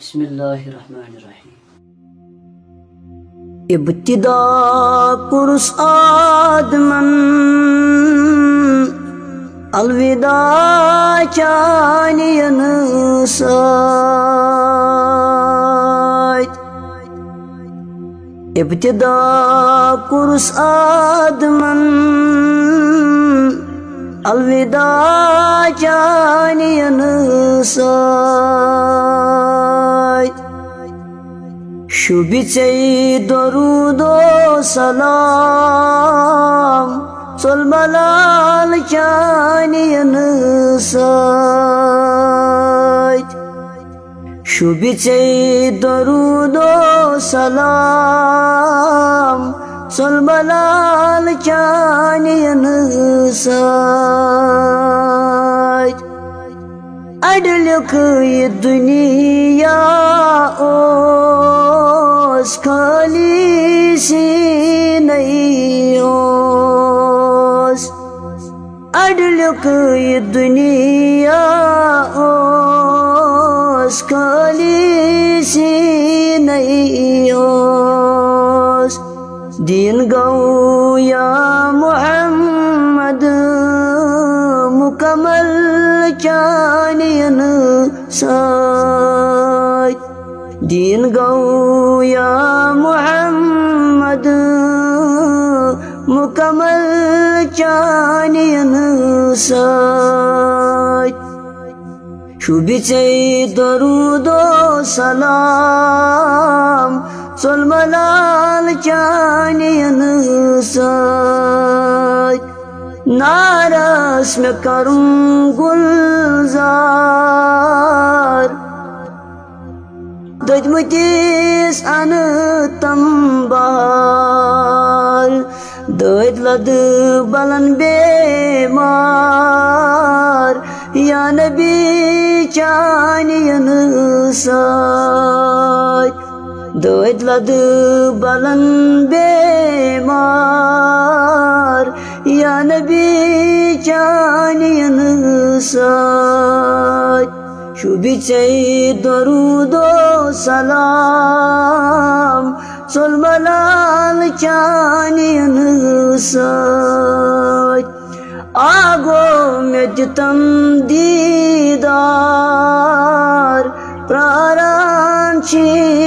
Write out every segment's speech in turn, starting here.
बिस्मिल्लाहिर्रहमानिर्रहीम। इब्तिदा कुर्स आदमन अलविदा चानियन साथ। इब्तिदा कुर्स आदमन अलविदा चानियन साथ। शुभिचे दरूदो सलाम सुलमलाल चानियन साथ। शुभिचे दरूदो सलाम सुलमलाल चानियन साथ। अडलुक ये दुनिया ओस खाली सी नहीं ओस। अडलुक ये दुनिया ओस खाली सी नहीं ओस। दीन गौ या मोहम्मद मुकम्मल चानियन साथ। दीन गौ या मोहम्मद मुकम्मल चानियन साथ। शुभिचे दरूदो सलाम सुलमलाल चानियन साथ। नारस में करूं गुलजार दजमतीस अन तंबार। दज लद बलन बेमार या नबी चानियन साथ। दज लद बलन बेमार या नबी चानियन साथ। शुभिचे दरूदो सलाम सुलमलाल चानियन साथ। आगो में जितम दीदार प्रारान छी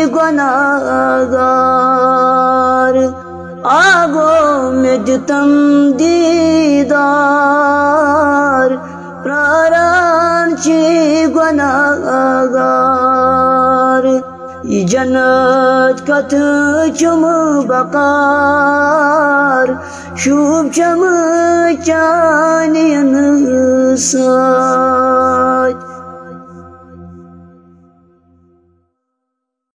गुनाहगार। आगो में जितम दीदार प्रारान छी गुनाहगार। ये जन्नत कथ चुम बकार शुभ चम चानियन साथ।